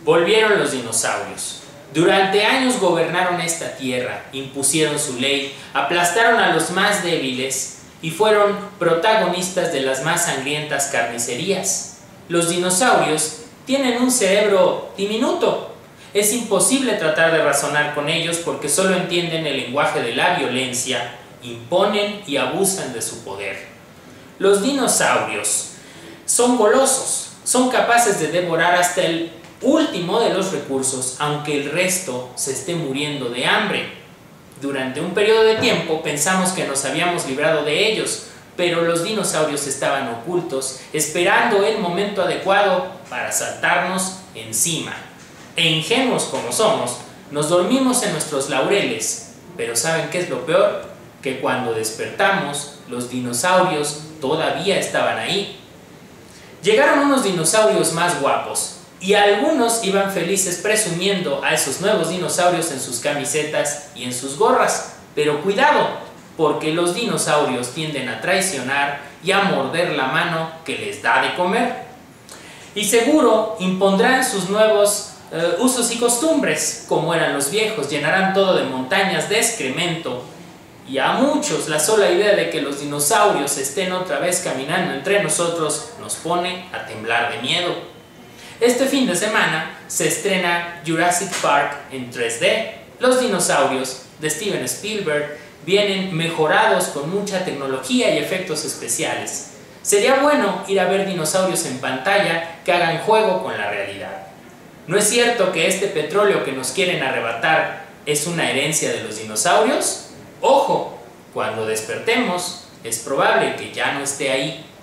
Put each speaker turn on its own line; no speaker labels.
Volvieron los dinosaurios. Durante años gobernaron esta tierra, impusieron su ley, aplastaron a los más débiles y fueron protagonistas de las más sangrientas carnicerías. Los dinosaurios tienen un cerebro diminuto. Es imposible tratar de razonar con ellos porque solo entienden el lenguaje de la violencia, imponen y abusan de su poder. Los dinosaurios son golosos, son capaces de devorar hasta el último de los recursos, aunque el resto se esté muriendo de hambre. Durante un periodo de tiempo pensamos que nos habíamos librado de ellos, pero los dinosaurios estaban ocultos, esperando el momento adecuado para saltarnos encima. E ingenuos como somos, nos dormimos en nuestros laureles, pero ¿saben qué es lo peor? Que cuando despertamos, los dinosaurios todavía estaban ahí. Llegaron unos dinosaurios más guapos, y algunos iban felices presumiendo a esos nuevos dinosaurios en sus camisetas y en sus gorras. Pero cuidado, porque los dinosaurios tienden a traicionar y a morder la mano que les da de comer. Y seguro impondrán sus nuevos usos y costumbres, como eran los viejos, llenarán todo de montañas de excremento. Y a muchos la sola idea de que los dinosaurios estén otra vez caminando entre nosotros nos pone a temblar de miedo. Este fin de semana se estrena Jurassic Park en 3D. Los dinosaurios de Steven Spielberg vienen mejorados con mucha tecnología y efectos especiales. Sería bueno ir a ver dinosaurios en pantalla que hagan juego con la realidad. ¿No es cierto que este petróleo que nos quieren arrebatar es una herencia de los dinosaurios? ¡Ojo! Cuando despertemos, es probable que ya no esté ahí.